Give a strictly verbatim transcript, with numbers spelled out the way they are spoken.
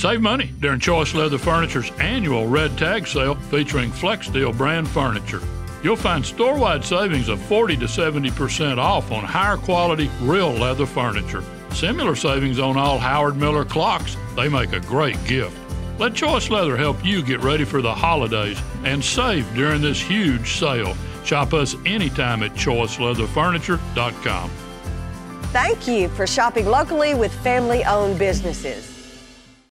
Save money during Choice Leather Furniture's annual Red Tag Sale featuring FlexSteel brand furniture. You'll find store-wide savings of forty to seventy percent off on higher quality real leather furniture. Similar savings on all Howard Miller clocks. They make a great gift. Let Choice Leather help you get ready for the holidays and save during this huge sale. Shop us anytime at choice leather furniture dot com. Thank you for shopping locally with family-owned businesses.